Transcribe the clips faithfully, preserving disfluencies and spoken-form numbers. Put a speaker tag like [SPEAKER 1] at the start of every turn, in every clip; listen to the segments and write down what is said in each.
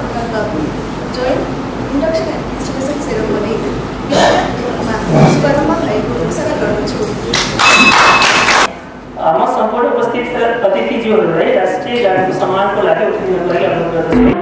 [SPEAKER 1] अन्तर्गत joint induction installation ceremony शुभारम्भ भएको घोषणा गर्दछु।
[SPEAKER 2] म सम्पूर्ण उपस्थित अतिथिज्यूहरूलाई राष्ट्रिय गानको सम्मानको लागि उठिनुको लागि अनुरोध गर्दछु।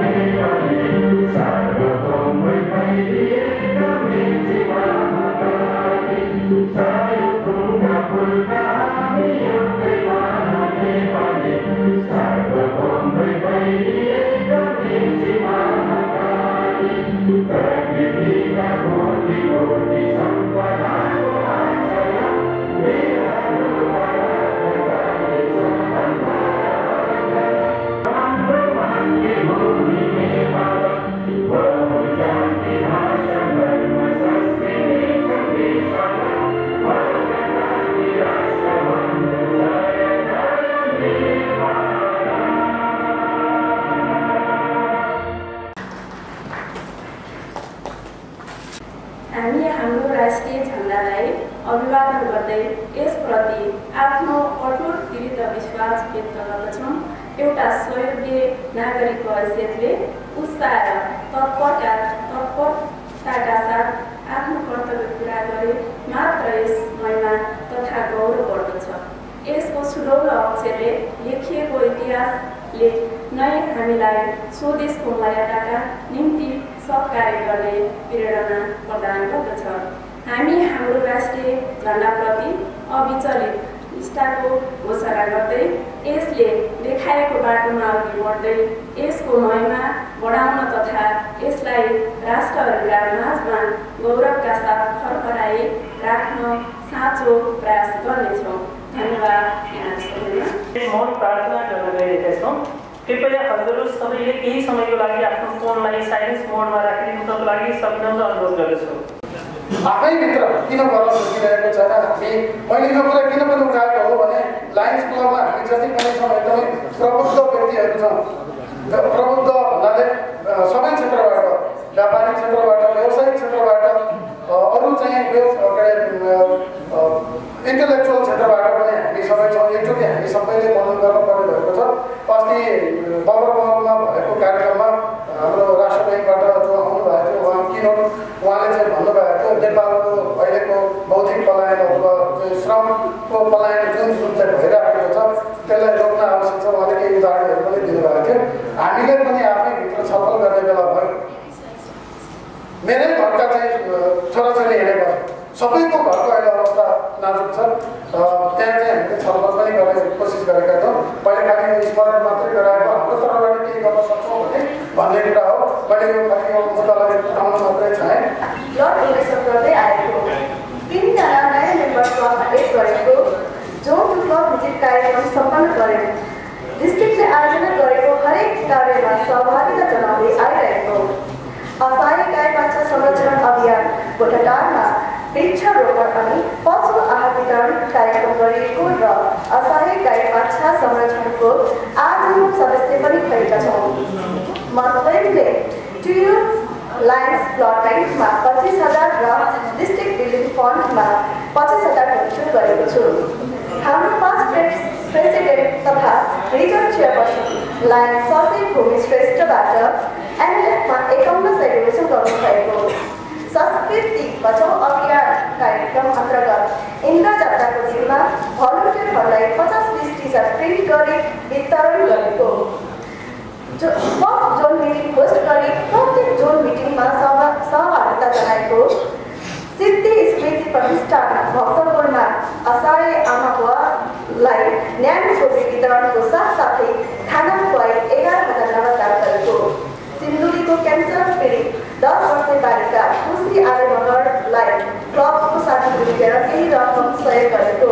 [SPEAKER 3] हामी हाम्रो राष्ट्रिय झण्डालाई अभिवादन गर्दै यसप्रति आफ्नो कठोर दृढ विश्वास व्यक्त गर्दछौँ। एउटा सहयोगी नागरिकको हैसियतले उत्साह र तत्परता तत्परताका साथ आफ्नो कर्तव्य पुरा गरे मात्र यस महिमा तथा गौरव बढ्दछ। यसको सुनौलो अक्षरले लेखिएको इतिहासले नै हामीलाई स्वदेशको मर्यादाका निम्ति सब कार्य गर्ने प्रेरणा प्रदान गर्दछ। हामी हाम्रो राष्ट्रिय झण्डाप्रति अविचलित निष्ठाको घोषणा गर्दै यसले देखाएको बाटोमा अघि बढ्दै यसको महिमा बढाउन तथा यसलाई राष्ट्रहरूका माझमा गौरवका साथ फरफराई राख्न साँचो प्रयास गर्नेछौँ। धन्यवाद।
[SPEAKER 2] मौन प्रार्थना गर्न गइरहेका छौँ। कृपया हजुरहरू सबैले केही समयको लागि आफ्नो फोनलाई साइलेन्स मोडमा राखिदिनुको लागि सविनम्र अनुरोध गर्दछु।
[SPEAKER 4] आफैभित्र किन गर्न सकिरहेको छैन, हामी मैले यो कुरा किन पनि उठाएको हो भने लायन्स क्लबमा हामी जति पनि छौँ एकदमै प्रबुद्ध व्यक्तिहरू छौँ। प्रबुद्ध भन्नाले सबै क्षेत्रबाट, व्यापारिक क्षेत्रबाट, व्यावसायिक क्षेत्रबाट, अरू चाहिँ इन्टेलेक्चुअल क्षेत्रबाट पनि हामी सबै छौँ। एकचोटि हामी सबैले मनन गर्नुपर्ने भएको छ। अस्ति बगरमहलमा भएको कार्यक्रममा हाम्रो राष्ट्र ब्याङ्कबाट जो आउनुभएको थियो उहाँ किनोट उहाँले चाहिँ भन्नुभएको थियो नेपालको अहिलेको बौद्धिक पलायन अथवा श्रमको पलायन जुन जुन चाहिँ भइरहेको छ त्यसलाई रोक्न आवश्यक छ। उहाँले केही उदाहरणहरू पनि दिनुभएको थियो। हामीले पनि आफैभित्र छलफल गर्ने बेला भयो। मेरै घरका चाहिँ छोराछोरी हिँडेका सबैको घरको अहिले अवस्था नाजुक छ। त्यहाँ चाहिँ हामीले छलफल पनि गर्ने कोसिस गरेका छौँ। मैले खालि स्मरण मात्रै गराएको हाम्रो तर्फबाट केही गर्न सक्छौँ भने भन्ने कुरा हो। मैले यो खालि यो मुद्दालाई उठाउन मात्रै चाहेँ।
[SPEAKER 1] ब्लड डोनेसन गर्दै आएको तिनजना नयाँ मेम्बर क्लबमा एड गरेको जो क्लब भिजिट कार्यक्रम सम्पन्न गरे डिस्ट्रिक्टले आयोजना गरेको हरेक कार्यमा सहभागिता जनाउँदै आइरहेको असहाय गाई बाछा संरक्षण अभियान गोठाटारमा वृक्षारोपण अनि पशु आहार वितरण कार्यक्रम गरिएको र असहाय गाई बाछा संरक्षणको आजीवन सदस्य पनि भएका छौँ। म स्वयंले टुयु लायन्स ब्लड ब्याङ्कमा पच्चिस हजार र डिस्ट्रिक्ट बिल्डिङ फन्डमा पच्चिस हजार डोनेसन गरेको छु। हाम्रो पाँच प्रेसिडेन्ट तथा रिजन चेयरपर्सन लायन्स सचिव भूमि श्रेष्ठबाट एनएलएफमा एकाउन्न सय डोनेसन गर्नुभएको संस्कृति बचाउ अभियान कार्यक्रम अन्तर्गत इन्द्र जात्राको दिनमा भलुन्टियरहरूलाई पचास बिस टी सर्ट प्रिन्ट गरी वितरण गरेको जो फर्स्ट जोन मिटिङ होस्ट गरी प्रत्येक जोन मिटिङमा सहभागिता जनाएको सिद्धि स्मृति प्रतिष्ठान भक्तपुरमा असहाय आमा बुवालाई न्यानो छोपी वितरणको साथसाथै खाना खुवाई एघार हजार नगद दान गरेको सिन्धुलीको क्यान्सर पीडित दस वर्षीय बालिका खुसी आर्य मगरलाई क्लबको साथी मिलेर केही रकम सहयोग गरेको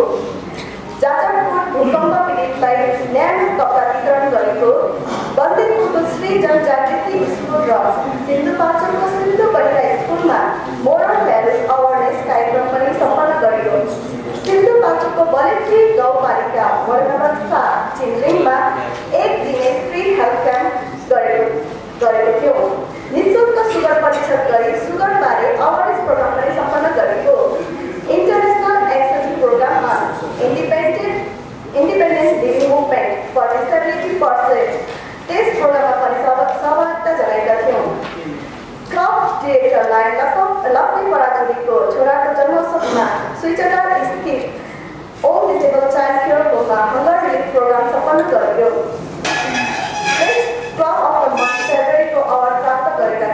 [SPEAKER 1] जाजरकोट भूकम्प पीडितलाई न्यानो कपडा वितरण गरेको बन्दिपुरको श्री जनजागृति स्कुल र सिन्धुपाल्चोकको सिन्धु कन्या स्कुलमा मोरल भ्यालुज अवेरनेस कार्यक्रम पनि सम्पन्न गरियो। सिन्धुपाल्चोकको बलेट्री गाउँपालिका वार्ड नम्बर सात चिन्ड्रिङमा एक दिने फ्री हेल्थ क्याम्प गरेको गरेको थियो। निःशुल्क सुगर परीक्षण गरी सुगरबारे अवेरनेस प्रोग्राम पनि सम्पन्न गरेको इन्टरनेसनल एक्सचेन्ज प्रोग्राममा independent independent living movement for disability person त्यस प्रोग्राममा पनि सहभागिता जनाएका थिए।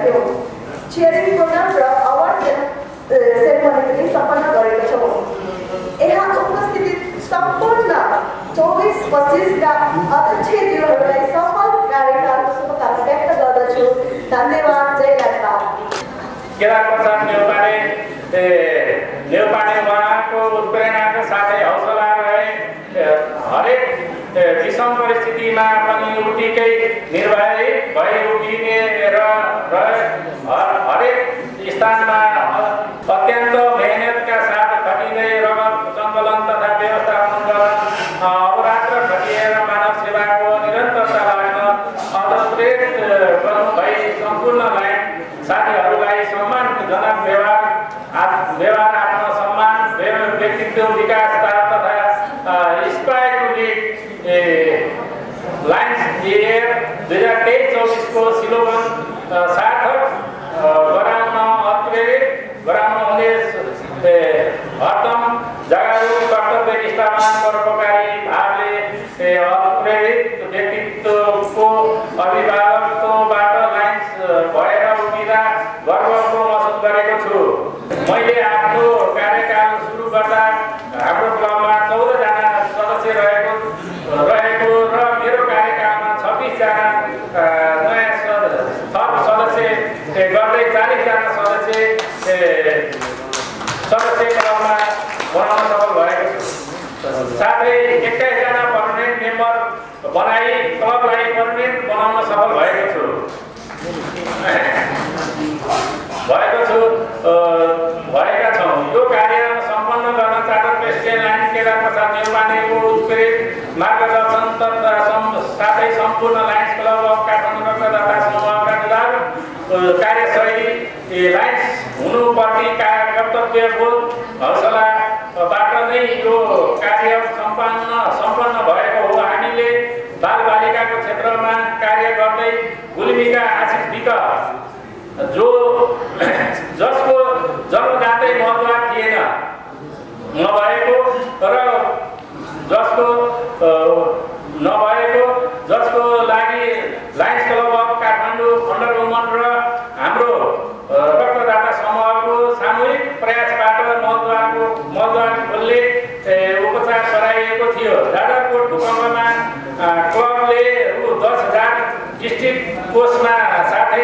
[SPEAKER 1] थियौँ। चियरिङ प्रोग्राम र अवार्ड सेरेमनी पनि सम्पन्न गरेका छौँ। यहाँ उपस्थित सम्पूर्ण चौबिस पच्चिसका अध्यक्षज्यूहरूलाई सफल कार्यकालको शुभकामना व्यक्त गर्दछु। धन्यवाद। जय लाटा।
[SPEAKER 5] केदारप्रसाद नेउपाने नेउपाने उहाँको उत्प्रेरणाका साथै हौसला रहे हरेक विषम परिस्थितिमा पनि उत्तिकै निर्भय भई उभिने र हरेक स्थानमा अत्यन्त मेहनतका साथ खटिँदै रगत सङ्कलन तथा व्यवस्थापन गर्न अहोरात्र खटिएर मानव सेवाको निरन्तरता लाग्न अदप्रेरित गर्नुभई सम्पूर्णलाई साथीहरूलाई सम्मानजनक व्यवहार व्यवहार आत्मसम्मान व्यक्तित्व विकास तथा स्पाइक लाइन्स इयर दुई हजार तेइस चौबिसको स्लोगन सार्थक गराउन अप्रेरित गराउन हुने हरदम जागरुक कर्तव्य निष्ठावान परोपकारी भावले अप्रेरित व्यक्तित्वको अभिभावकत्वबाट लाइन्स भएर उभिँदा गर्वको महसुस गरेको छु। मैले आफ्नो कार्यकाल सुरु गर्दा हाम्रो क्लबमा चौधजना सदस्य रहेको रहेको र मेरो कार्यकालमा छब्बिसजना नयाँ थप सदस्य गर्दै चालिसजना सदस्य सदस्य क्लबमा बनाउन सफल भएको छु। साथै एक्काइसजना पर्मानेन्ट मेम्बर बनाई क्लबलाई पर्मानेन्ट बनाउन सफल भएको छु भएको छु भएका छौँ। यो कार्य सम्पन्न गर्न चार्टर प्रेसिडेन्ट लाइन्स केदारप्रसाद नेउपानेको उत्प्रेरित मार्गदर्शन तथा साथै सम्पूर्ण लाइन्स क्लब अफ काठमाडौँ रक्तदाता समूहका निर्धारित कार्यशैली लाइन्स हुनुपर्ने कर्तव्यबोध हौसलाबाट नै यो कार्य सम्पन्न सम्पन्न भएको हो। हामीले बालबालिकाको क्षेत्रमा कार्य गर्दै गुल्मीका आशिष विक जो जसको जन्मजातै महत्त्व थिएन नभएको र जसको नभएको जसको लागि lions club of Kathmandu under woman र हाम्रो रक्तदाता समूहको सामूहिक प्रयासबाट मलद्वारको मलद्वार खोलले उपचार गराइएको थियो। जाजरकोट भूकम्पमा क्लबले रु दस हजार डिस्ट्रिक्ट कोषमा साथै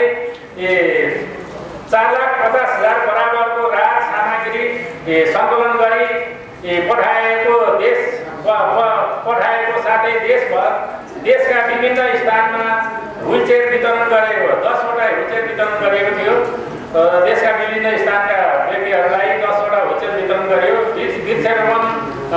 [SPEAKER 5] चार लाख पचास हजार बराबरको राहत सामग्री सङ्कलन गरी पठाएको देश पठाएको साथै देशभर देशका विभिन्न स्थानमा व्हिलचेयर वितरण गरेको दसवटा व्हिलचेयर वितरण गरेको थियो। देशका विभिन्न स्थानका व्यक्तिहरूलाई दसवटा व्हिलचेयर वितरण गरियो। वृक्षारोपण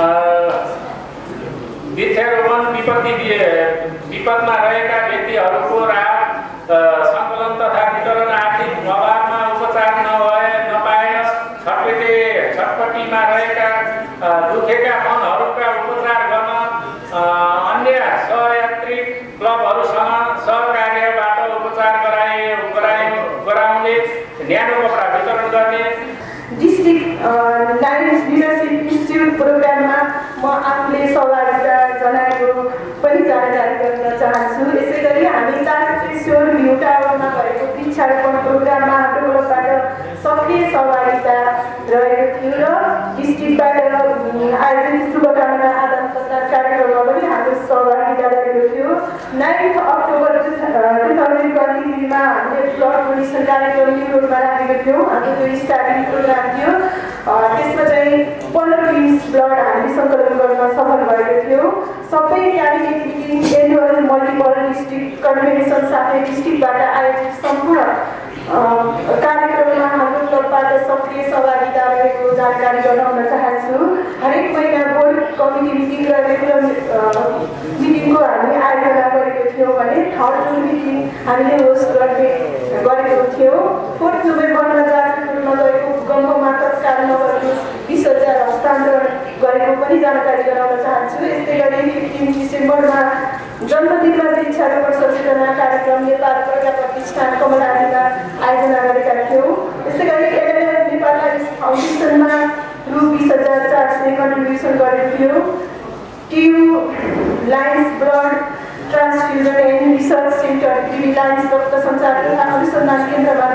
[SPEAKER 5] वृक्षारोपण विपत्ति विपदमा रहेका व्यक्तिहरूको राहत सङ्कलन तथा वितरण आर्थिक अभावमा उपचार नभए नपाएर छटपटे छटपट्टिमा रहेका दुखेका मनहरूका उपचार गर्न अन्य सहयात्री क्लबहरूसँग सहकार्यबाट उपचार गराए गराए गराउने न्यानो कपडा वितरण गर्ने
[SPEAKER 1] डिस्ट्रिक्ट लायन्स लिडरसिप इन्स्टिट्युट प्रोग्राममा म आफूले सहभागिता जनाएको पनि जानकारी गर्न चाहन्छु। यसै गरी हामी तारकेश्वर भ्यू टावरमा भएको वृक्षारोपण प्रोग्राममा हाम्रो तर्फबाट सक्रिय सहभागिता रहेको थियो र डिस्ट्रिक्टबाट आयोजित शुभकामना आदान प्रदान कार्यक्रममा पनि हाम्रो सहभागिता रहेको थियो। Ninth October two thousand twenty थ्रीमा हामीले ब्लड डोनेसन कार्यक्रम युरोपमा राखेको थियौँ। हाम्रो त्यो स्टार्टिङ प्रोग्राम थियो। त्यसमा चाहिँ पन्ध्र पिस ब्लड हामीले सङ्कलन गर्न सफल भएको थियो। सबै cabinet meeting annual multiple district convention साथै डिस्ट्रिक्टबाट आयोजित सम्पूर्ण कार्यक्रममा हाम्रो क्लबबाट सक्रिय सहभागिता रहेको जानकारी गराउन चाहन्छु। हरेक महिना बोर्ड कमिटी मिटिङ र रेगुलर मिटिङको हामी आयोजना गरेको थियौँ भने थर्ड जुन मिटिङ हामीले होस्ट गर्ने गरेको थियौँ। फोर्थ नोभेम्बरमा जाजरकोटमा गएको भूकम्पमा तत्काल नगरले बिस हजार हस्तान्तरण गरेको पनि जानकारी गराउन चाहन्छु। यस्तै गरी फिफ्टिन डिसेम्बरमा जन्मदिनमा वृक्षारोपण सचेतना कार्यक्रम नेपाल प्रज्ञा प्रतिष्ठान कमलालीमा आयोजना गरेका थियौँ। यस्तै गरी एलएलएफ नेपाल फाउन्डेसनमा रु बिस हजार चार सय कन्ट्रिब्युसन गरेको थियो। TU lions blood transfusion and research centre TV lions रक्त सञ्चार तथा अनुसन्धान केन्द्रबाट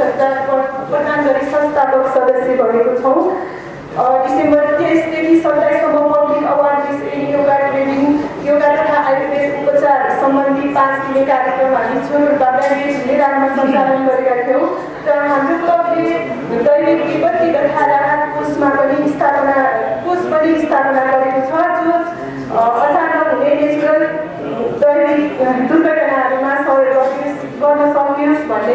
[SPEAKER 1] प्रदान गरी संस्थापक सदस्य भएको छौँ। डिसेम्बर तेइसदेखि सत्ताइससम्म public awareness in yoga training, yoga तथा आयुर्वेद उपचार सम्बन्धी पाँच दिने कार्यक्रम हामी छुट रूपमा ब्याङ्केज मेलामा सञ्चालन गरेका थियौँ र हाम्रो क्लबले दैनिक विपत्ति तथा राहत कोषमा पनि स्थापना कोष पनि स्थापना गरेको छ, जो अचानक हुने नेचुरल दैनिक दुर्घटनाहरूमा सहयोग गर्न सकियोस् भन्ने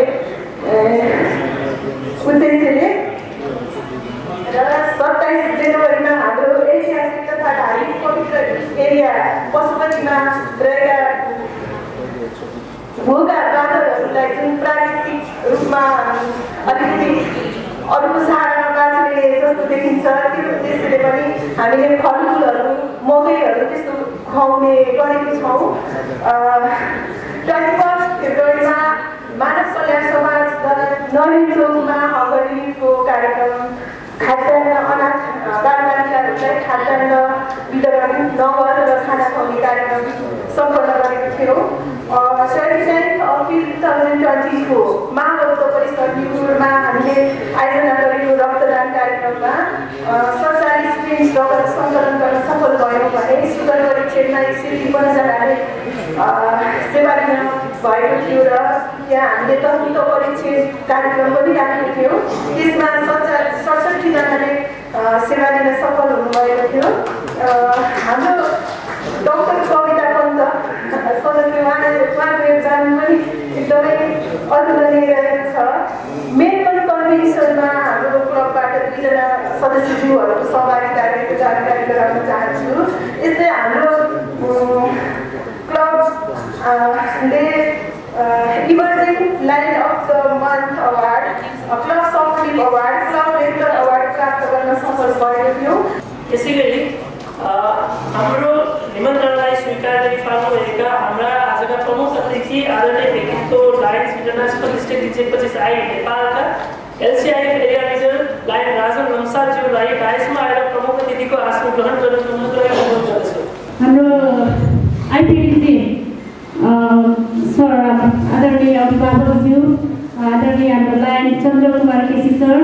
[SPEAKER 1] उद्देश्यले र सत्ताइस जनवरीमा हाम्रो ऐतिहासिक तथा धार्मिक पवित्र एरिया पशुपतिमा रहेका भोगा बाँदरहरूलाई जुन प्राकृतिक रूपमा अलिकति अरूको सहारामा बाँच्ने जस्तो देखिन्छ, त्यो उद्देश्यले पनि हामीले फलफुलहरू मकैहरू त्यस्तो खुवाउने गरेको छौँ। ट्वेन्टी फर्स्ट फेब्रुअरीमा मानव कल्याण समाजद्वारा नरेन चौकमा हगर रिलिफको कार्यक्रम, खाद्यान्न अनाथ बालबालिकाहरूलाई खाद्यान्न वितरण नगर र खाना खुवाउने कार्यक्रम सम्पन्न गरेको थियौँ। Twenty ninth April two thousand ट्वेन्टीको महागौत परिषद न्युरोडमा हामीले आयोजना गरेको रक्तदान कार्यक्रममा सडचालिस पेन्स रगत सङ्कलन गर्न सफल भयौँ भने सुगर परीक्षणमा एक सय त्रिपन्नजनाले सेवा दिन भएको थियो र त्यहाँ हामीले तकनिक परीक्षण कार्यक्रम पनि राखेको थियौँ। त्यसमा सडचा सडसठीजनाले सेवा दिन सफल हुनुभएको थियो। हाम्रो डाक्टर कविता पन्त सदस्य उहाँले उहाँको योगदान पनि एकदमै अतुलनीय रहेको छ। मेलबर्न कन्भेन्सनमा हाम्रो क्लबबाट दुईजना सदस्यज्यूहरूको सहभागिता रहेको जानकारी गराउन चाहन्छु। यस्तै हाम्रो क्लबले emerging lion of the month award, club supportive award, club regular award प्राप्त गर्न सफल भएको थियो।
[SPEAKER 2] त्यसै गरी हाम्रो निमन्त्रणलाई स्वीकार गरी पाउनुभएका हाम्रा आजका प्रमुख अतिथि आदरणीय व्यक्तित्व लायन्स इन्टरनेसनल डिस्ट्रिक्ट डिजेपछि आई नेपालका LCIF area region lion Rajan लम्साज्यूलाई डायसमा आएर प्रमुख अतिथिको आसन ग्रहण गर्न अनुरोध गर्दछु।
[SPEAKER 6] हाम्रो आइपिडिसी सर आदरणीय अभिभावकज्यू, आदरणीय हाम्रो लायन चन्द्र कुमार केसी सर,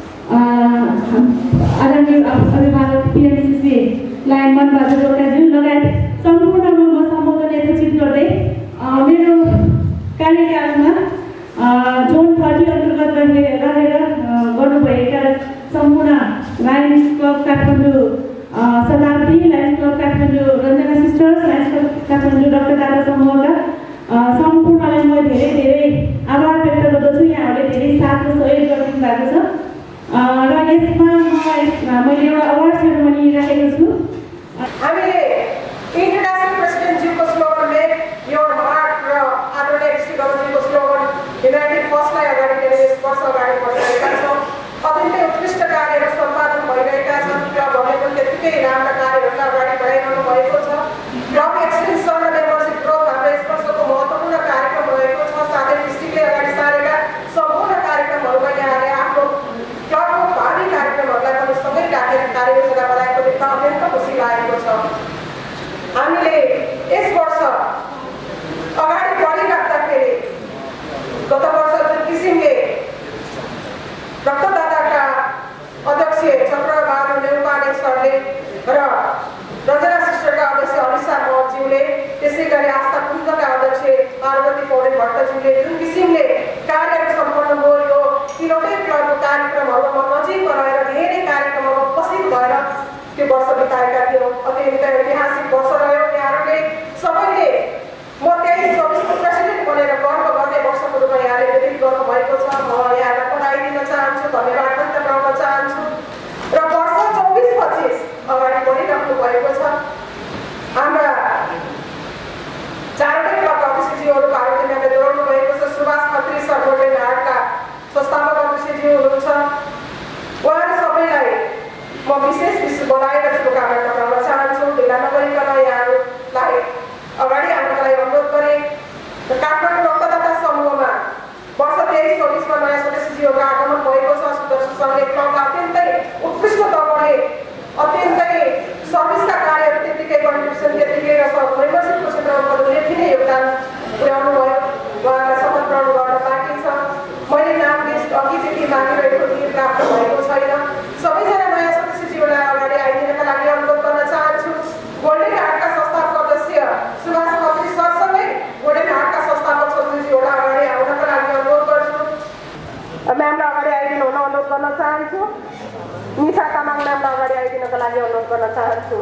[SPEAKER 6] आदरणीय अभिभावक पिएमसिसी लायन मनबहादुर रोकाज्यू लगायत सम्पूर्णमा म सम्बोधन यथोचित गर्दै मेरो कार्यकालमा जोन थर्टी अन्तर्गत रहे रहेर गर्नुभएका सम्पूर्ण lions club Kathmandu Shatabdi, lions club Kathmandu Ranjana sisters, lions club Kathmandu doctor दादा समूहका सम्पूर्णलाई म धेरै धेरै आभार व्यक्त गर्दछु। यहाँहरूले धेरै साथ र सहयोग गरिदिनु भएको छ र यसमा मैले एउटा अवार्ड सेरेमनी राखेको छु।
[SPEAKER 1] हामीले इन्टरनेसनल प्रेसिडेन्टज्यूको स्लोगन मेक योर हार्ट र आदरणीय डिस्ट्रिक्ट गभर्नरको स्लोगन युनाइटेड फर्स्टलाई अगाडि लिएर यस वर्ष अगाडि बढिरहेका छौँ। अत्यन्तै उत्कृष्ट कार्यहरू सम्पादन भइरहेका छन्। क्लबहरूले पनि त्यत्तिकै राम्रा कार्यहरूलाई अगाडि बढाइरहनु भएको छ। क्लब एक्सटेन्सन र मेम्बरसिप ग्रोथ हाम्रो यस वर्षको महत्त्वपूर्ण कार्यक्रम रहेको छ। साथै डिस्ट्रिक्टले अगाडि सारेका सम्पूर्ण कार्यक्रमहरूमा यहाँले आफ्नो क्लबको भावी कार्यक्रमहरूलाई पनि सबै राखेर कार्ययोजना बनाएको देख्दा अत्यन्त खुसी लागेको छ। हामीले यस वर्ष अगाडि बढिराख्दाखेरि गत वर्ष जुन किसिमले रक्तदाताका अध्यक्ष चक्रबहादुर नेउपाने सरले र रञ्जना सिस्टरका अध्यक्ष अनिसा मौज्यूले, त्यसै गरी आस्था कुञ्जका अध्यक्ष पार्वती पौडेल भट्टज्यूले जुन किसिमले कार्यहरू सम्पन्न गर्यो, तिनवटै क्लबको कार्यक्रमहरूमा नजिक रहेर धेरै कार्यक्रमहरूमा उपस्थित भएर त्यो वर्ष बिताएका थियौँ। अत्यन्त ऐतिहासिक वर्ष रह्यो। यहाँहरूले सबैले म तेइस चौबिसको प्रेसिडेन्ट बनेर गर्व गर्ने वर्षको रूपमा यहाँले व्यतीत गर्नुभएको छ। म यहाँलाई बधाई दिन चाहन्छु, धन्यवाद व्यक्त गर्न चाहन्छु र वर्ष चौबिस पच्चिस अगाडि बढिराख्नु भएको छ। हाम्रा चारवटै क्लब अध्यक्षज्यूहरू पार्वतीमा जोड्नु भएको छ। सुभाष खत्री सर गोल्डेन हार्टका संस्थापक अध्यक्षज्यू हुनुहुन्छ। उहाँहरू सबैलाई म विशेष विशेष बधाई र शुभकामना टक्राउन चाहन्छु। ढिला नगरिकन यहाँहरूलाई अगाडि आउनका लागि अनुरोध गरेँ र काठमाडौँ रक्तदाता समूहमा वर्ष तेइस चौबिसमा नयाँ सदस्यज्यूहरूको आगमन भएको छ। सुदर्शन सरले क्लबका अत्यन्तै उत्कृष्ट तवरले अत्यन्तै सर्भिसका कार्यहरू त्यत्तिकै कन्ट्रिब्युसन त्यत्तिकै र मेम्बरसिपको क्षेत्रमा पनि उल्लेखनीय योगदान पुर्याउनु भयो। उहाँलाई शपथ ग्रहण गर्न बाँकी छ। मैले नाम लिस्ट गर्न चाहन्छु। निशा तामाङ नाममा अगाडि आइदिनको लागि अनुरोध गर्न चाहन्छु।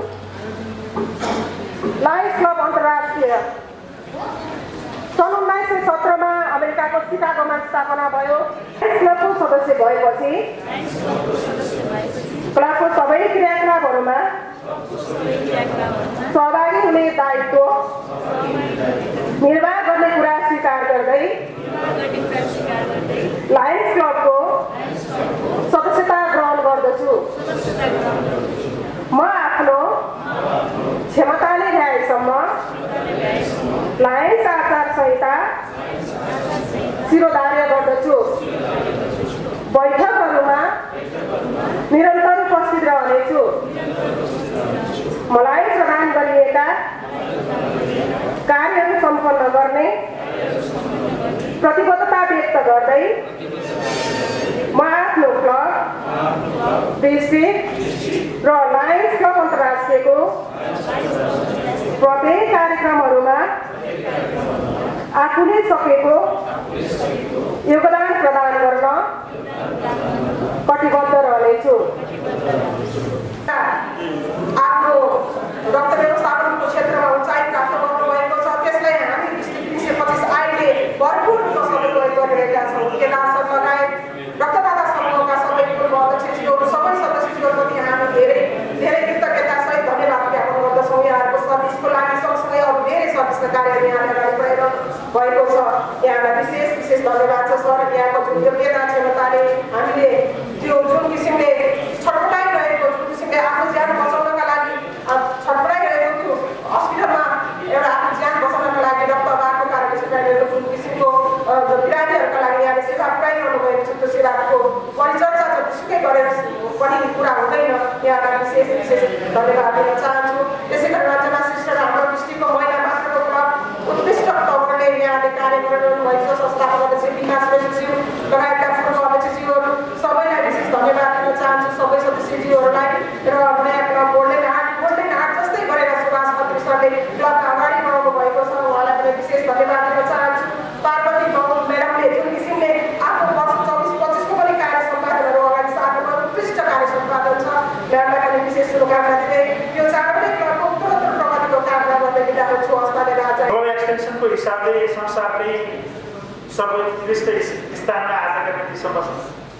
[SPEAKER 1] लायन्स क्लब अन्तर्राष्ट्रिय सन् उन्नाइस सय सत्रमा अमेरिकाको सिकागोमा स्थापना भयो। लायन्स क्लबको सदस्य भएपछि क्लबको सबै क्रियाकलापहरूमा सहभागी हुने दायित्व निर्वाह गर्ने कुरा स्वीकार गर्दै लायन्स क्लबको सदस्यता ग्रहण गर्दछु। म आफ्नो क्षमताले भ्याएसम्म लायन्स आचार संहिता शिरोधार्य गर्दछु। बैठकहरूमा निरन्तर उपस्थित रहनेछु। मलाई प्रदान गरिएका कार्यहरू सम्पन्न गर्ने प्रतिबद्धता व्यक्त गर्दै म आफ्नो क्लब, डिस्ट्रिक्ट र लायन्स क्लब अन्तर्राष्ट्रियको प्रत्येक कार्यक्रमहरूमा आफूले सकेको योगदान प्रदान गर्न कटिबद्ध रहनेछु। आफ्नो रक्त व्यवस्थापनको क्षेत्रमा उचाइ प्राप्त गर्नुभएको छ। त्यसलाई हामी डिस्ट्रिक्ट तिन सय पच्चिस आईले भरपूर सहयोग गरिरहेका छौँ। केदार सर लगायत रक्तदाता समूहका सबै पूर्व अध्यक्षज्यूहरू सबै सदस्यज्यूहरूप्रति हामी धेरै धेरै कृतज्ञतासहित धन्यवाद ज्ञापन गर्दछौँ। यहाँहरूको सर्भिसको लागि सँगसँगै अरू धेरै सर्भिसका कार्यहरू यहाँले अगाडि बढेर भएको छ। यहाँलाई विशेष विशेष धन्यवाद छ सर। यहाँको जुन योग्यता क्षमताले हामीले त्यो जुन किसिमले छटपटाइरहेको जुन किसिमले आफ्नो ज्यान बचाउनका लागि छटपटाइरहेको त्यो हस्पिटलमा एउटा आफ्नो ज्यान बचाउनका लागि रक्त बाटो कारण छुट्याइरहेको जुन किसिमको बिरामीहरूका लागि यहाँले सेवा पुऱ्याइरहनु भएको छ, त्यो सेवाको परिचर्चा जतिसुकै गरेर पनि कुरा हुँदैन। यहाँलाई विशेष विशेष धन्यवाद दिन चाहन्छु। त्यसै गरी रञ्जना श्रेष्ठ हाम्रो डिस्ट्रिक्टको महिला मात्रको क्लब उत्कृष्ट तवरले यहाँले कार्य गरिरहनु भएको छ। संस्थापक अध्यक्ष विकास श्रेष्ठज्यू लगायतका पूर्व अध्यक्षज्यूहरू सबैलाई विशेष धन्यवाद दिन चाहन्छु। सबै सदस्यज्यूहरूलाई र नयाँ club golden heart golden heart जस्तै गरेर सुभाष मन्त्री सरले क्लबमा अगाडि बढाउनु भएको छ। उहाँलाई पनि विशेष धन्यवाद दिन चाहन्छु। पार्वती म्याडमले जुन किसिमले आफ्नो वर्ष चौबिस पच्चिसको पनि कार्य सम्पादनहरू अगाडि सार्नुमा उत्कृष्ट कार्य सम्पादन छ। म्याडमलाई पनि विशेष शुभकामना दिँदै यो चारवटै क्लबको उत्तरोत्तर प्रगतिको कामना गर्दै बिदा हुन्छु। हस्ताले राजा
[SPEAKER 7] एक्सटेन्सनको हिसाबले संसारले सर्वोत्कृष्ट स्थानमा आजका दिनसम्म छ।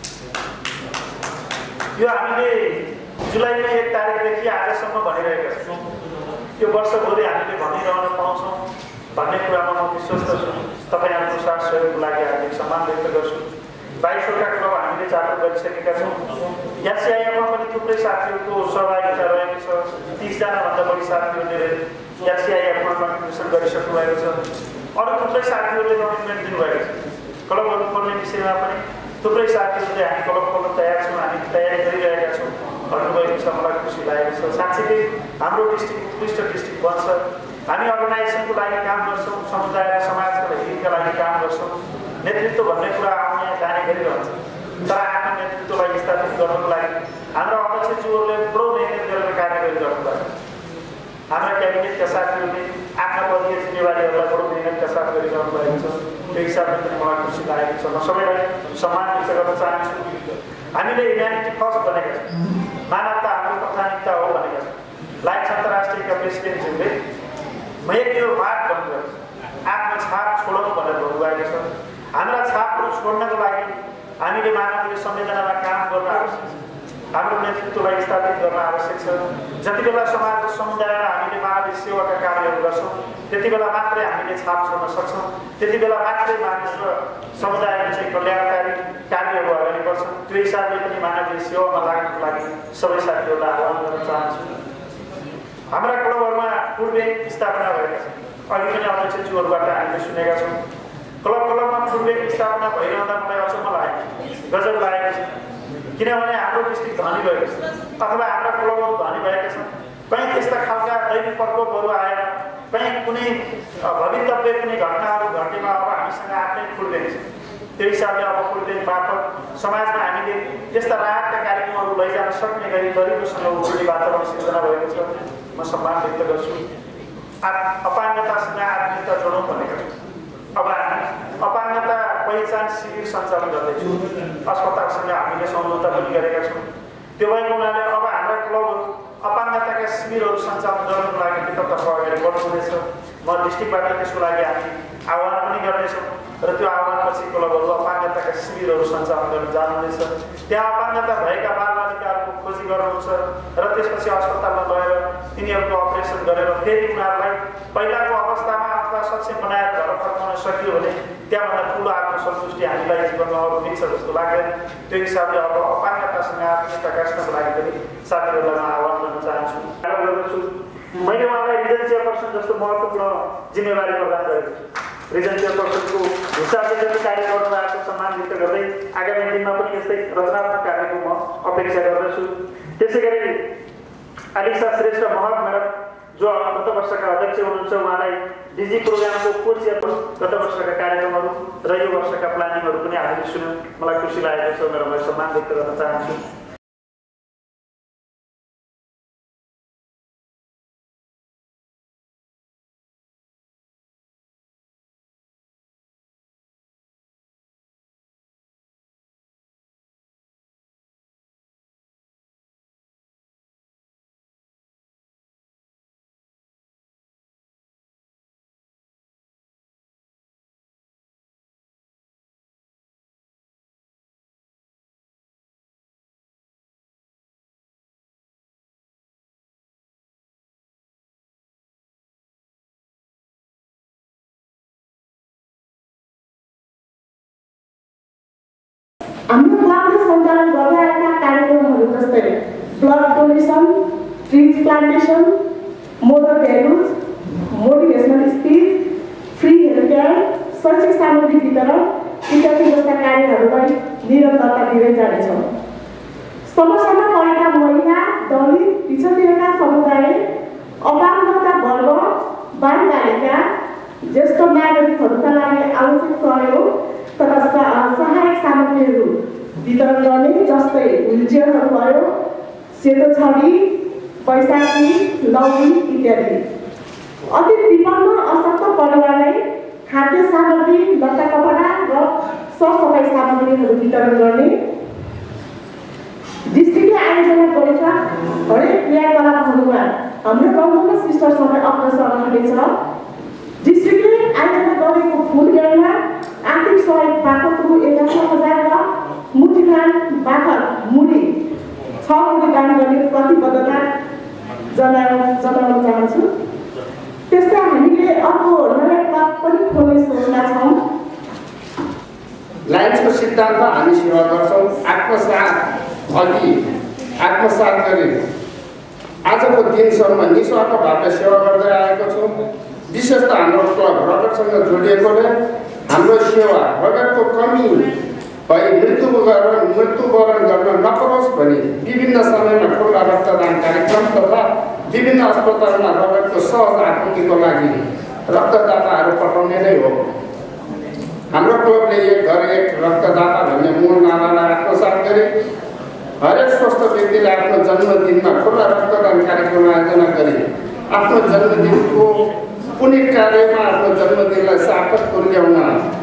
[SPEAKER 7] यो हामीले जुलाईमा एक तारिकदेखि आजसम्म भनिरहेका छौँ। यो वर्षभरि हामीले भनिरहन पाउँछौँ भन्ने कुरामा म विश्वस्त छु। तपाईँहरूको साथ सहयोगको लागि हार्दिक सम्मान व्यक्त गर्छु। बाइसवटा क्लब हामीले चालु गरिसकेका छौँ। एचसिआइएफमा पनि थुप्रै साथीहरूको सहभागिता रहेको छ। तिसजनाभन्दा बढी साथीहरूले एचसिआइएफमा कन्ट्रिब्युसन गरिसक्नु भएको छ। अरू थुप्रै साथीहरूले कमिटमेन्ट दिनुभएको छ। क्लबहरू खोल्ने विषयमा पनि थुप्रै साथीहरूले हामी क्लब खोल्न तयार छौँ, हामी तयारी गरिरहेका छौँ भन्नुभएको छ। मलाई खुसी लागेको छ। साँच्चीकै हाम्रो डिस्ट्रिक्ट उत्कृष्ट डिस्ट्रिक्ट बन्छ। हामी अर्गनाइजेसनको लागि काम गर्छौँ, समुदाय र समाजको हितका लागि काम गर्छौँ। नेतृत्व भन्ने कुरा आउने जाने गरिरहन्छ, तर आफ्नो नेतृत्वलाई स्थापित गर्नको लागि हाम्रा अध्यक्षज्यूहरूले बडो मेहनत गरेर कार्य गरिरहनु भएको छ। हाम्रा क्याबिनेटका साथीहरूले आफ्ना पदीय जिम्मेवारीहरूलाई बडो मेहनतका साथ गरिरहनु भएको छ। त्यो हिसाबले पनि मलाई खुसी लागेको छ। म सबैलाई सम्मान व्यक्त गर्न चाहन्छु। हामीले ह्युम्यानिटी फर्स्ट भनेका छौँ, मानवता हाम्रो प्राथमिकता हो भनेका छौँ। लायन्स अन्तर्राष्ट्रियका प्रेसिडेन्टज्यूले मेक योर मार्क भन्नुभएको छ, आफ्नो छाप छोडौँ भनेर भन्नुभएको छ। हाम्रा छापहरू छोड्नको लागि हामीले मानवीय संवेदनामा काम गर्न आवश्यक छ। हाम्रो नेतृत्वलाई स्थापित गर्न आवश्यक छ। जति बेला समाज र समुदायमा हामीले मानवीय सेवाका कार्यहरू गर्छौँ त्यति बेला मात्रै हामीले छाप छोड्न सक्छौँ। त्यति बेला मात्रै मानिस र समुदायमा चाहिँ कल्याणकारी कार्यहरू अगाडि बढ्छन्। त्यो हिसाबले पनि मानवीय सेवामा लाग्नको लागि सबै साथीहरूलाई आह्वान गर्न चाहन्छु। हाम्रा क्लबहरूमा पूर्वे स्थापना भएका छन्। अघि पनि अध्यक्षज्यूहरूबाट हामीले सुनेका छौँ। क्लब क्लबमा पूर्वे स्थापना भइरहँदा मलाई अचम्म लाग्यो, गजब लागेको छ। किनभने हाम्रो डिस्ट्रिक्ट धनी भएको छ अथवा हाम्रा क्लबहरू धनी भएका छन्। कहीँ त्यस्ता खालका दैनिक प्रकोपहरू आएर कहीँ कुनै भवितव्य कुनै घटनाहरू घटेमा अब हामीसँग आफ्नै फुल बेन्च छ। त्यो हिसाबले अब फुल बेन्च मार्फत समाजमा हामीले त्यस्ता राहतका कार्यक्रमहरू लैजान सक्ने गरी गरिबसँग उब्जनी वातावरण सिर्जना भएको छ। म सम्मान व्यक्त गर्छु। अपाङ्गतासँग आत्मीयता जोडौँ भनेको छ। अब हामी अपाङ्गता पहिचान शिविर सञ्चालन गर्दैछु। अस्पतालसँग हामीले सम्झौता पनि गरेका छौँ। त्यो भएको हुनाले अब हाम्रा क्लबहरू अपाङ्गताका शिविरहरू सञ्चालन गर्नको लागि तर्फ अगाडि बढ्नुहुनेछ। म डिस्ट्रिक्टबाट त्यसको लागि हामी आह्वान पनि गर्नेछौँ र त्यो आह्वानपछि क्लबहरू अपाङ्गताका शिविरहरू सञ्चालन गर्न जानुहुनेछ। त्यहाँ अपाङ्गता भएका बालबालिकाहरूको खोजी गर्नुहुन्छ र त्यसपछि अस्पतालमा लगेर तिनीहरूको अपरेसन गरेर फेरि उनीहरूलाई पहिलाको अवस्थामा अथवा सक्षम बनाएर घर फर्काउन सकियो भने त्यहाँभन्दा ठुलो आत्मसन्तुष्टि हामीलाई जीवनमा अरू मिल्छ जस्तो लाग्दैन। त्यो हिसाबले अब अपाङ्गतासँग आत्मीयता गाँच्नको लागि पनि साथीहरूलाई म आह्वान गर्न चाहन्छु गर्दछु। मैले उहाँलाई रिजन चेयरपर्सन जस्तो महत्त्वपूर्ण जिम्मेवारी प्रदान गरेको छु। रिजन चेयरपर्सनको हिसाबले जति कार्य गर्नुभएको सम्मान व्यक्त गर्दै आगामी दिनमा पनि यस्तै रचनात्मक कार्यको म अपेक्षा गर्दछु। त्यसै गरी आलिसा श्रेष्ठ महत म्याडम जो गत वर्षका अध्यक्ष हुनुहुन्छ, उहाँलाई डिजी प्रोग्रामको को चेयरपर्सन गत वर्षका कार्यक्रमहरू र यो वर्षका प्लानिङहरू पनि हामीले सुन्यौँ। मलाई खुसी लागेको छ, मेरो म सम्मान व्यक्त गर्न चाहन्छु।
[SPEAKER 6] हाम्रो क्लबले सञ्चालन गर्दै आएका कार्यक्रमहरू जस्तै blood donation, trees plantation, model values, motivational speech, free health care, शैक्षिक सामग्री वितरण इत्यादि जस्ता कार्यहरूलाई निरन्तरता दिँदै जानेछौँ। समस्यामा परेका महिला, दलित, पिछडिएका समुदाय, अपाङ्गता वर्ग, बालबालिका, ज्येष्ठ नागरिकहरूका लागि आवश्यक सहयोग तथा सहायक सामग्रीहरू वितरण गर्ने, जस्तै व्हिलचेयरहरू भयो, सेतो छडी, बैशाखी, लौरी इत्यादि। अति विपन्न असक्त परिवारलाई खाद्य सामग्री, लत्ता कपडा र सरसफाइ सामग्रीहरू वितरण गर्ने। डिस्ट्रिक्टले आयोजना गरेका हरेक क्रियाकलापहरूमा हाम्रो गाउँमा सिस्टरसँग अग्रसर रहनेछ। डिस्ट्रिक्टले आयोजना गरेको फुल गेडमा आर्थिक सहयोग बापत रु एकासी हजार र मुठीदान बाखर मुडी छ मुडी दान गर्ने प्रतिबद्धता जनाउन जनाउन चाहन्छु। त्यस्तै हामीले अर्को नयाँ क्लब पनि खोल्ने सोचमा छौँ।
[SPEAKER 8] लायन्सको सिद्धान्त हामी सेवा गर्छौँ। आत्मसात अघि आत्मसात गरी आजको दिनसम्म निस्वार्थ भावले सेवा गर्दै आएको छौँ। विशेष त हाम्रो क्लब रगतसँग जोडिएकोले हाम्रो सेवा रगतको कमी भई मृत्युवरण मृत्युवरण गर्न नपरोस् भनी विभिन्न समयमा खुल्ला रक्तदान कार्यक्रम तथा विभिन्न अस्पतालमा रगतको सहज आपूर्तिको लागि रक्तदाताहरू पठाउने नै हो। हाम्रो क्लबले एक घर एक रक्तदाता भन्ने मूल नारालाई आत्मसात गरे हरेक स्वस्थ व्यक्तिले आफ्नो जन्मदिनमा खुल्ला रक्तदान कार्यक्रम आयोजना गरे आफ्नो जन्मदिनको कुनै कार्यमा आफ्नो जन्मदिनलाई सार्थक तुल्याउन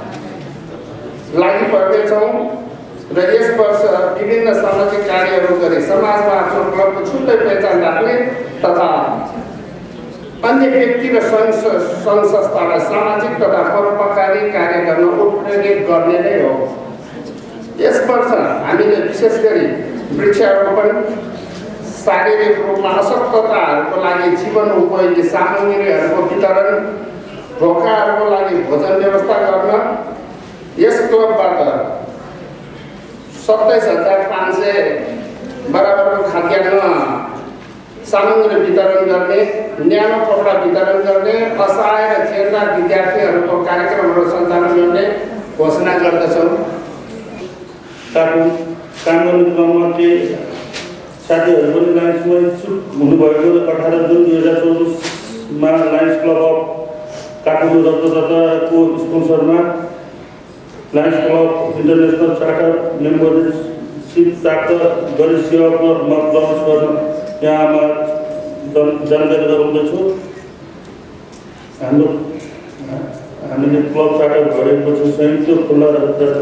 [SPEAKER 8] लागि पर्नेछौँ र यस वर्ष विभिन्न सामाजिक कार्यहरू गरी समाजमा आफ्नो क्लबको छुट्टै पहिचान राख्ने तथा अन्य व्यक्ति र सङ्घ संस्थालाई सामाजिक तथा परोपकारी कार्य गर्न उत्प्रेरित गर्ने नै हो। यस वर्ष हामीले विशेष गरी वृक्षारोपण, शारीरिक रूपमा अशक्तताहरूको लागि जीवन उपयोगी सामग्रीहरूको वितरण, भोकाहरूको लागि भोजन व्यवस्था गर्न यस क्लबबाट सत्ताइस हजार पाँच सय बराबरको खाद्यान्न सामग्री वितरण गर्ने, न्यानो कपडा वितरण गर्ने, असहाय र चेतना विद्यार्थीहरूको कार्यक्रमहरू सञ्चालन गर्ने घोषणा गर्दछौँ।
[SPEAKER 9] काम गर्नु मन्त्री साथीहरू पनि लायन्समा इच्छुक हुनुभएको र अठार जुन दुई हजार चौबिसमा लायन्स क्लब अफ काठमाडौँ रक्तदाताको स्पोन्सरमा lions club international charter membership प्राप्त गरी सेवामा म प्रवेश गर्न यहाँमा जानकारी गराउँदैछु। हाम्रो हामीले क्लब चार्टर गरेपछि संयुक्त खुल्ला रक्तदान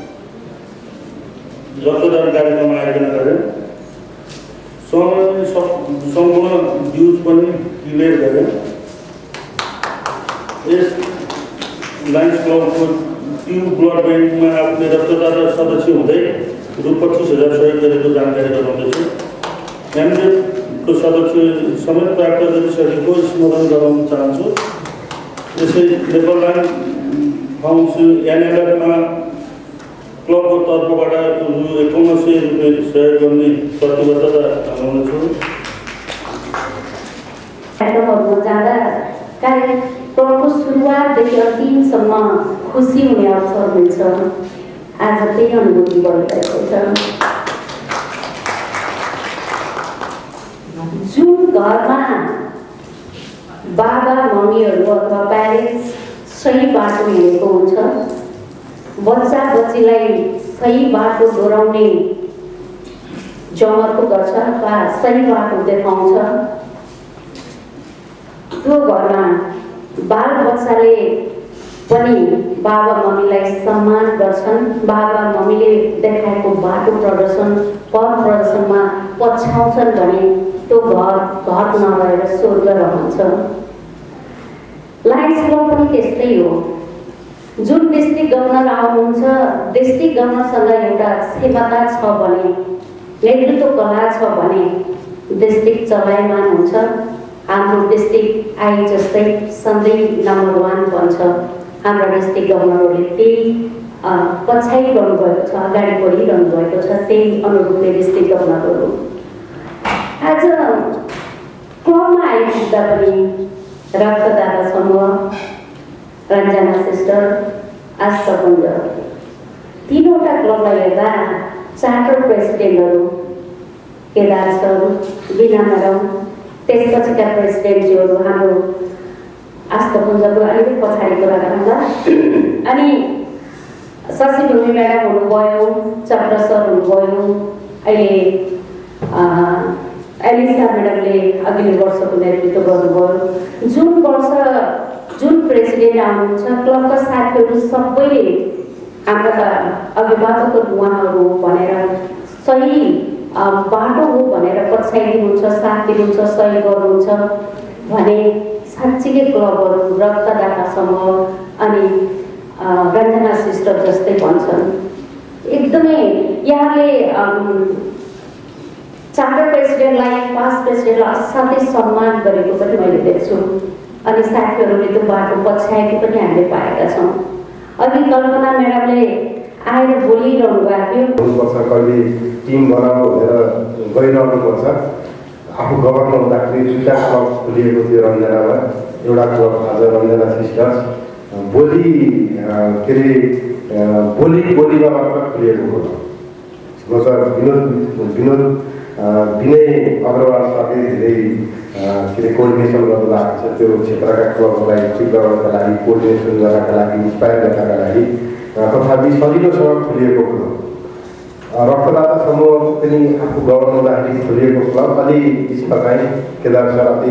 [SPEAKER 9] रक्तदान कार्यक्रम आयोजना गर्यो। समय सम्पूर्ण ड्युज पनि क्लियर गर्यो। यस लायन्स क्लबको ट्युब ब्लड ब्याङ्कमा आफूले रक्तदाता सदस्य हुँदै रु पच्चिस हजार सहयोग गरेको जानकारी गराउँदैछु। एमडिएफको सदस्य समेत प्राप्त गरिसकेको स्मरण गराउन चाहन्छु। यसै नेपाल लाइन फाउन्स एनएलएफमा क्लबको तर्फबाट रु एकाउन्न सय रुपियाँ सहयोग गर्ने प्रतिबद्धता जनाउँदछु।
[SPEAKER 10] कार्यक्रमहरूमा जाँदा कार्यक्रमको सुरुवातदेखि अन्तिमसम्म खुसी हुने अवसर हुन्छ। आज त्यही अनुभूति भइरहेको छ। जुन घरमा बाबा मम्मीहरू अथवा प्यारेन्ट्स सही बाटो हिँडेको हुन्छ, बच्चा बच्चीलाई सही बाटो दोहोऱ्याउने जमर्को गर्छ अथवा सही बाटो देखाउँछ, त्यो घरमा बाल बच्चाले पनि बाबा मम्मीलाई सम्मान गर्छन्। बाबा मम्मीले देखाएको बाटो प्रदर्शन पथ प्रदर्शनमा पछ्याउँछन् भने त्यो घर घर नरहेर स्वर्ग रहन्छ। लायन्स क्लब पनि त्यस्तै हो। जुन डिस्ट्रिक्ट गभर्नर आउनुहुन्छ, डिस्ट्रिक्ट गभर्नरसँग एउटा क्षमता छ भने, नेतृत्व कला छ भने डिस्ट्रिक्ट चलायमान हुन्छ। हाम्रो डिस्ट्रिक्ट आई जस्तै सधैँ नम्बर वान बन्छ। हाम्रा डिस्ट्रिक्ट गभर्नरहरूले त्यही पछ्याइरहनु भएको छ, अगाडि बढिरहनु भएको छ। त्यही अनुरूपले डिस्ट्रिक्ट गभर्नरहरू आज क्लबमा आइपुग्दा पनि रक्तदाता समूह, रञ्जना सिस्टर, आस्था पुञ्ज, तीनवटा क्लबलाई हेर्दा चार्टर प्रेसिडेन्टहरू केदार सर, बिना म्याडम, त्यसपछिका प्रेसिडेन्टहरू हाम्रो आस्था पुञ्जको अलिकति पछाडि कुरा गरौँला। अनि शशि भूमि म्याडम हुनुभयो, चक्र सर हुनुभयो, अहिले एलिसा म्याडमले अघिल्लो वर्षको नेतृत्व गर्नुभयो। जुन वर्ष जुन प्रेसिडेन्ट आउनुहुन्छ, क्लबका साथीहरू सबैले हाम्रो त अभिभावकहरू उहाँहरू भनेर सही बाटो हो भनेर पछ्याइदिनुहुन्छ, साथ दिनुहुन्छ, सहयोग गर्नुहुन्छ भने साँच्चीकै क्लबहरू रक्तदाता समूह अनि रञ्जना सिस्टर जस्तै भन्छन्। एकदमै यहाँले चार्टर प्रेसिडेन्टलाई, पास्ट प्रेसिडेन्टलाई असाध्यै सम्मान गरेको पनि मैले देख्छु। अनि साथीहरूले त्यो बाटो पछ्याएको पनि हामीले पाएका छौँ। अघि कल्पना म्याडमले आएर बोलिरहनु भएको थियो,
[SPEAKER 11] कहिले टिम बनाउनु भनेर गइरहनुपर्छ। आफू गभर्नर हुँदाखेरि दुईवटा क्लब खोलिएको थियो रञ्जनामा। एउटा क्लब आज रञ्जना सिस्टर्स, बोली के अरे बोली बोलीमा मात्र खोलिएको क्लब। म त विनोद विनोद विनय अग्रवाल सरले धेरै के अरे कोर्डिनेसन गर्नु भएको छ। त्यो क्षेत्रका क्लबहरूलाई ठिक गर्नका लागि, कोर्डिनेसन गर्नका लागि, इन्सपायर गर्नका लागि, तथापि सजिलोसँग खोलिएको क्लब। रक्तदाता समूह पनि आफू गभर्नर हुँदाखेरि खोलिएको क्लब। अलि यसमा चाहिँ केदार सर अति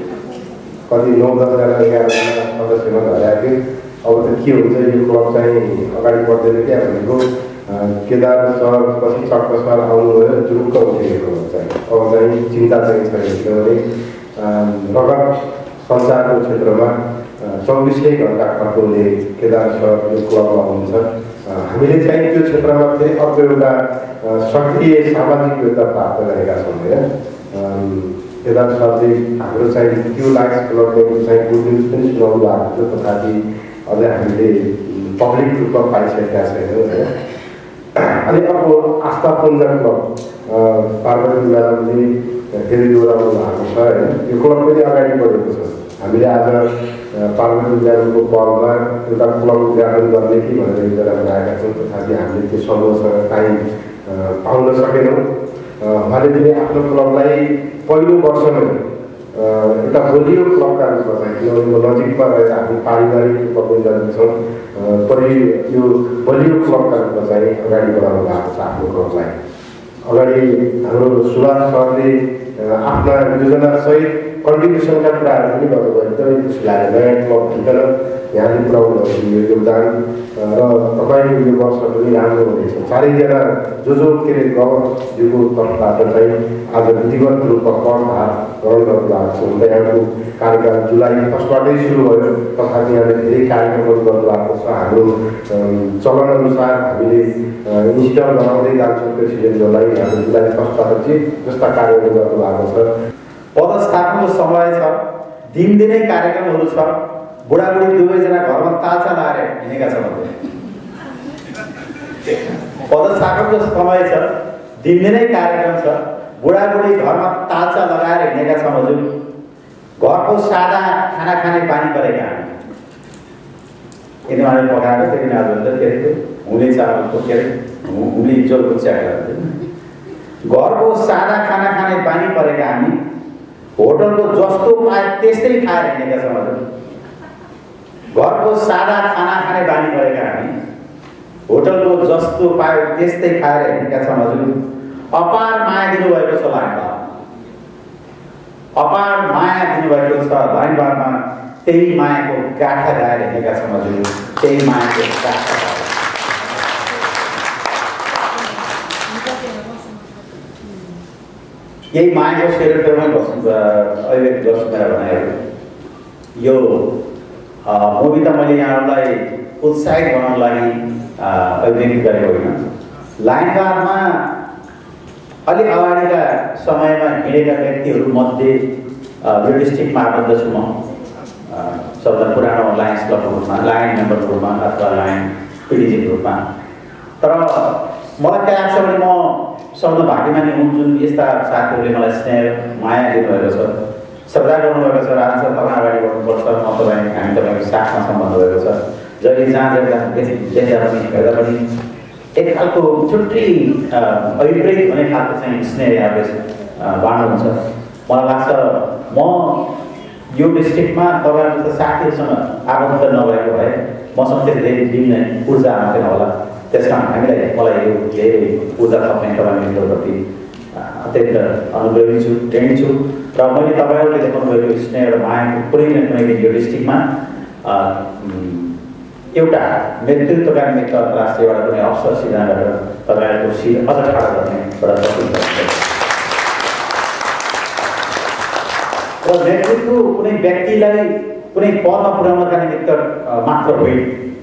[SPEAKER 11] कति नौ दसजना एघारजना सदस्यमा हराएको थियो। अब त के हुन्छ यो क्लब चाहिँ अगाडि बढ्दैन क्या भनेको केदार सर पछि चक्र सर आउनुभयो, जुरुक्क उठेको चाहिँ अब चाहिँ चिन्ता चाहिँ छैन। किनभने रगत सञ्चारको क्षेत्रमा चौबिसै घन्टा खट्नुहुने केदार सर यो क्लबमा हुनुहुन्छ। हामीले चाहिँ त्यो क्षेत्रमा फेरि अर्को एउटा सक्रिय सामाजिक योगता प्राप्त गरेका छौँ होइन। केदार सरले हाम्रो चाहिँ त्यो लाइन्स क्लबको चाहिँ गुड न्युज पनि सुनाउनु भएको थियो, तथापि अझै हामीले पब्लिक रूपमा पाइसकेका छैनौँ होइन। अनि अब आस्था पुञ्ज क्लब पार्वती म्याडमले फेरि दोहोऱ्याउनु भएको छ होइन। यो क्लब पनि अगाडि बढेको छ। हामीले आज पार्वती म्याडमको पहलमा एउटा क्लब उद्घाटन गर्ने कि भनेर योजना बनाएका छौँ, तथापि हामीले त्यो समूहसँग टाइम पाउन सकेनौँ। उहाँले पनि आफ्नो क्लबलाई पहिलो वर्षमै एउटा बलियो क्लबका रूपमा चाहिँ, किनभने नजिकमा रहेर हामी पारिवारिक रूपमा पनि जान्छौँ, परि यो बलियो क्लबका रूपमा चाहिँ अगाडि बढाउनु भएको छ आफ्नो क्लबलाई। अगाडि हाम्रो सुभाष सरले आफ्ना योजनासहित कन्ट्रिब्युसनका कुराहरू पनि गर्नुभयो एकदमै खुसी लाग्यो। नयाँ क्लब झुकेर यहाँले पुऱ्याउनु भएको यो योगदान र तपाईँको यो वर्ष पनि राम्रो हुनेछ। चारैजना जो जो के अरे गभर्नरज्यूको तर्फबाट चाहिँ आज विधिवत रूपमा कर भार ग्रहण गर्नु भएको छ। हुँदा यहाँको कार्यकाल जुलाई फर्स्टबाटै सुरु भयो, तथापि यहाँले धेरै कार्यक्रमहरू गर्नुभएको छ। हाम्रो चलनअनुसार हामीले इन्स्टल गराउँदै जान्छौँ प्रेसिडेन्टलाई। यहाँले जुलाई फर्स्टबाट चाहिँ जस्ता कार्यहरू गर्नुभएको छ।
[SPEAKER 12] पदस्थापनको समय छ, दिनदिनै कार्यक्रमहरू छ, बुढाबुढी दुवैजना घरमा तालचा लगाएर हिँडेका छन्। पदस्थापनको समय छ, दिनदिनै कार्यक्रम छ, बुढाबुढी घरमा तालचा लगाएर हिँडेका छन्। हजुर घरको सादा खाना खाने बानी परेका हामी यिनीहरूले पकाएको त्यो यिनीहरू के अरे हुने चामलको के अरे हुने जोलको च्याका घरको सादा खाना खाने बानी परेका हामी होटलको जस्तो पाए त्यस्तै खाएर हिँडेका छौँ। हजुर घरको सादा खाना खाने बानी परेका हामी होटलको जस्तो पायो त्यस्तै खाएर हिँडेका छौँ। हजुर अपार माया दिनुभएको छ लाइनबारमा, अपार माया दिनुभएको छ लाइनबारमा, त्यही मायाको गाथा गाएर हिँडेका छौँ। हजुर त्यही मायाको गाथा गाएर यही मायाको सेरोटोमै बस्नु अभिव्यक्त गर्छु मेरा भनाइहरू। यो मुभी त मैले यहाँहरूलाई उत्साहित बनाउनको लागि अभिव्यक्त गरेको होइन। लाइनबारमा अलिक अगाडिका समयमा हिँडेका व्यक्तिहरूमध्ये यो डिस्ट्रिक्टमा आबद्ध छु म, सबभन्दा पुरानो लायन्स क्लबको रूपमा, लाइन मेम्बरको रूपमा अथवा लाइन पिडिजीको रूपमा। तर मलाई के लाग्छ भने म सबभन्दा भाग्यमानी हुँ जुन यस्ता साथीहरूले मलाई स्नेह माया दिनुभएको छ, श्रद्धा गर्नुभएको छ। राजा सर तपाईँ अगाडि बढ्नुपर्छ, म तपाईँ हामी तपाईँको साथमा छौँ भन्नुभएको छ। जहिले जहाँ जाँदा देख्दा पनि हेर्दा पनि एक खालको छुट्टै अभिप्रेत हुने खालको चाहिँ स्नेह यहाँले बाँड्नुहुन्छ। मलाई लाग्छ म यो डिस्ट्रिक्टमा तपाईँहरू जस्तो साथीहरूसँग आबद्ध नभएको भए मसँग चाहिँ धेरै दिन ऊर्जा आउँथेन होला। त्यसमा हामीलाई मलाई यो धेरै ऊर्जा थप्ने तपाईँ मित्रप्रति अत्यन्त अनुग्रही छु, ऋणी छु। र मैले तपाईँहरूले देखाउनु भएको स्नेह र मायाको कुनै न कुनै दिन यो डिस्ट्रिक्टमा एउटा नेतृत्वका निमित्त अन्तर्राष्ट्रिय एउटा कुनै अवसर सिर्जना गरेर तपाईँहरूको शिर अझ ठाडो गर्ने एउटा प्रक्रिया र नेतृत्व कुनै व्यक्तिलाई कुनै पदमा पुर्याउनका निमित्त मात्र होइन।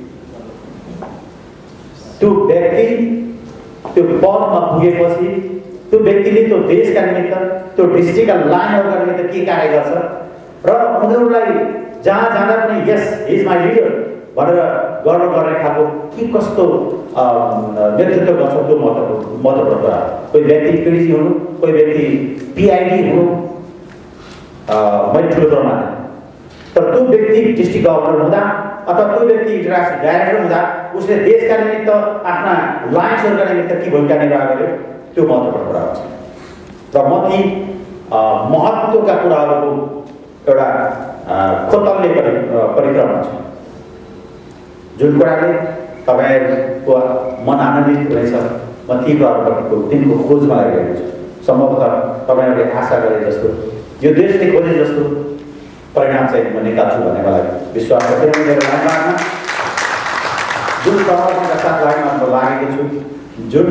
[SPEAKER 12] त्यो व्यक्ति त्यो पदमा पुगेपछि त्यो व्यक्तिले त्यो देशका निमित्त त्यो डिस्ट्रिक्टका लाइनहरूका निमित्त के कार्य गर्छ र उनीहरूलाई जहाँ जाँदा पनि यस इज माई लिडर भनेर गर्नु गर्ने खालको के कस्तो नेतृत्व गर्छ त्यो महत्त्वपूर्ण महत्त्वपूर्ण कुरा। कोही व्यक्ति पिडिजी हुनु, कोही व्यक्ति पिआइडी हुनु मैले ठुलो कुरो मान्दैन। तर त्यो व्यक्ति डिस्ट्रिक्ट गभर्नर हुँदा अथवा त्यो व्यक्ति इन्टरनेसनल डाइरेक्टर हुँदा उसले देशका निमित्त आफ्ना लाइन्सहरूका निमित्त के भूमिका निर्वाह गर्यो त्यो महत्त्वपूर्ण कुरा हुन्छ। र म ती महत्त्वका कुराहरूको एउटा खोतल्ने परिक्रमा छु जुन कुराले तपाईँहरूको मन आनन्दित हुनेछ। म ती कुराहरूको तिनको खोजमा लागिरहेको छु। सम्भवतः तपाईँहरूले आशा गरे जस्तो यो देशले खोजे जस्तो परिणाम चाहिँ म निकाल्छु भन्ने मलाई विश्वास छ। मेरो लाइनमा जुन समर्पणका साथ लाइनमा म लागेको छु, जुन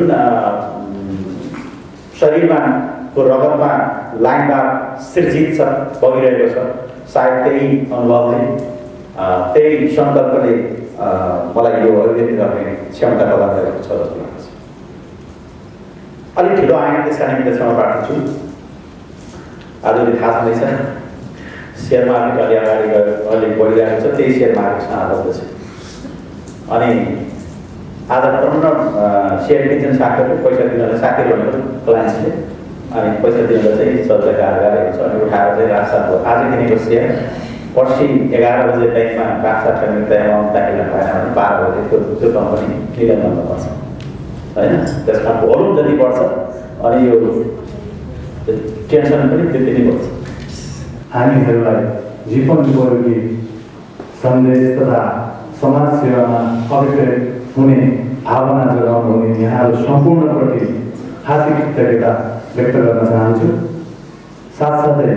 [SPEAKER 12] शरीरमा को रगतमा लाइनमा सिर्जित छ, बगिरहेको छ, सायद त्यही अनुभवले त्यही सङ्कल्पले मलाई यो अभिव्यक्ति गर्ने क्षमता प्रदान गरेको छ जस्तो लाग्छ। अलिक ठुलो आएन त्यसका निमित्त क्षमा प्रार्थना छु। आजले थाहा छँदैछ सेयर मार्केट अलि अगाडि गयो, अलिक बढिरहेको छ, त्यही सेयर मार्केटसँग आबद्ध छ। अनि आज पन्ध्र सेयर किन्छन् साथीहरू, पैसा दिनलाई साथीहरू भनेर क्लाइन्ट्सले अनि पैसा दिनलाई चाहिँ सबैलाई गाह्रो गाह्रो हुन्छ। अनि उठाएर चाहिँ राजसाथ भयो, आज किनेको सेयर पर्सि एघार बजे ब्याङ्कमा राजसाथका निमित्त एमाउन्ट दाखिल भएन भने बाह्र बजे त्यो त्यो कम्पनी निलम्बन गर्नुपर्छ होइन। त्यसमा भोल्युम जति बढ्छ अनि यो टेन्सन पनि त्यति नै बढ्छ।
[SPEAKER 13] हामीहरूलाई जीवनोपयोगी सन्देश तथा समाज सेवामा अभिप्रेत हुने भावना जगाउनु हुने यहाँहरू सम्पूर्णप्रति हार्दिक कृतज्ञता व्यक्त गर्न चाहन्छु। साथसाथै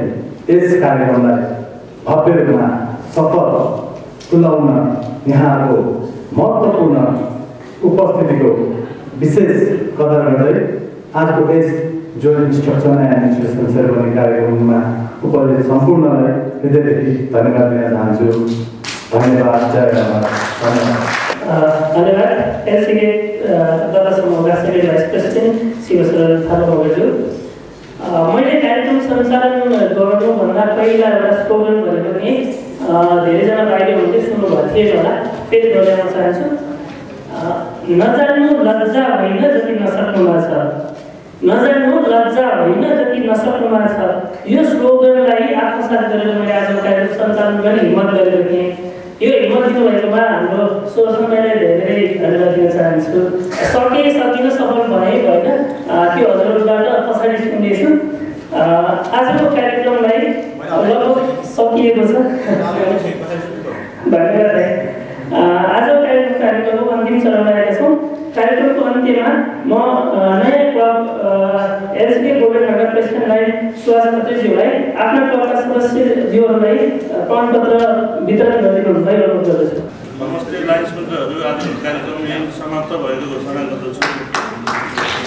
[SPEAKER 13] यस कार्यक्रमलाई भव्य रूपमा सफल तुल्याउन यहाँको महत्त्वपूर्ण उपस्थितिको विशेष कदर गर्दै आजको यस joint instruction and instruction ceremony कार्यक्रममा उपस्थित सम्पूर्णलाई हृदयदेखि धन्यवाद दिन चाहन्छु। धन्यवाद। जय धन्यवाद।
[SPEAKER 2] धन्यवाद। एलसिके दल समूहका सेक्रेटरी भाइस प्रेसिडेन्ट शिवशरण थापाज्यू, मैले कार्यक्रम सञ्चालन गर्नुभन्दा पहिला एउटा स्लोगन भनेको नि धेरैजना भाइले हुँदै सुन्नुभएको थिएन होला, फेरि दोहोऱ्याउन चाहन्छु। नजान्नु लज्जा होइन जति नसक्नुमा छ, नजान्नु लज्जा होइन जति नसक्नुमा छ। यो स्लोगनलाई आत्मसात गरेर मैले आजको कार्यक्रम सञ्चालन गर्ने हिम्मत गरेको थिएँ। यो हिम्मत दिनुभएकोमा हाम्रो सोसमयलाई धेरै धेरै धन्यवाद दिन चाहन्छु। सके सकिन सफल भए भएन त्यो हजुरहरूबाट पछाडि सुन्दैछु। आजको कार्यक्रमलाई लगभग सकिएको छ। धन्यवाद। आजको कार्यक्रम कार्यक्रमको अन्तिम चरणमा आएका छौँ। कार्यक्रमको अन्त्यमा म नयाँ क्लब एलसिके गोल्डनका प्रेसिडेन्टलाई सुभाष खत्रीज्यूलाई आफ्ना क्लबका सदस्यज्यूहरूलाई प्रमाणपत्र वितरण गरिदिनुहुँदै अनुरोध गर्दछु।
[SPEAKER 9] नमस्ते लाइन्स मित्रहरू, आजको कार्यक्रम यही समाप्त भएको घोषणा गर्दछु।